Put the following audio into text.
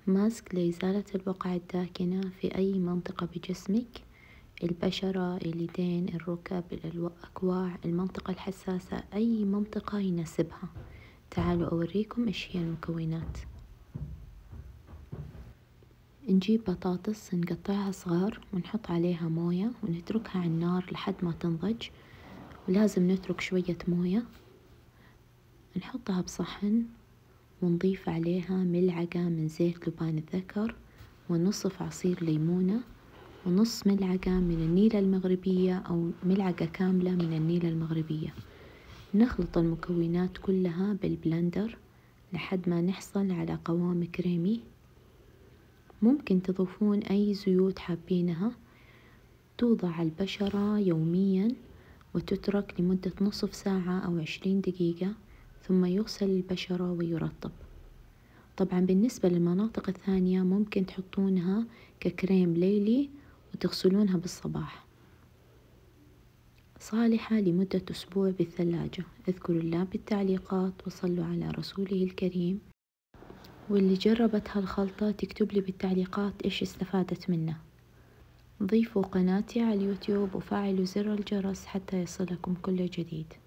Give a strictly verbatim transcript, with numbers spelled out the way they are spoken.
ماسك لإزالة البقع الداكنة في أي منطقة بجسمك: البشرة، اليدين، الركب، الأكواع، المنطقة الحساسة، أي منطقة يناسبها. تعالوا أوريكم إيش هي المكونات. نجيب بطاطس نقطعها صغار ونحط عليها موية ونتركها على النار لحد ما تنضج، ولازم نترك شوية موية. نحطها بصحن ونضيف عليها ملعقة من زيت لبان الذكر ونصف عصير ليمونة ونص ملعقة من النيلة المغربية أو ملعقة كاملة من النيلة المغربية. نخلط المكونات كلها بالبلندر لحد ما نحصل على قوام كريمي. ممكن تضيفون أي زيوت حابينها. توضع على البشرة يوميا وتترك لمدة نصف ساعة أو عشرين دقيقة، ثم يغسل البشرة ويرطب. طبعا بالنسبة للمناطق الثانية ممكن تحطونها ككريم ليلي وتغسلونها بالصباح. صالحة لمدة أسبوع بالثلاجة. اذكروا الله بالتعليقات وصلوا على رسوله الكريم. واللي جربت هالخلطة تكتب لي بالتعليقات إيش استفادت منه. ضيفوا قناتي على اليوتيوب وفعلوا زر الجرس حتى يصلكم كل جديد.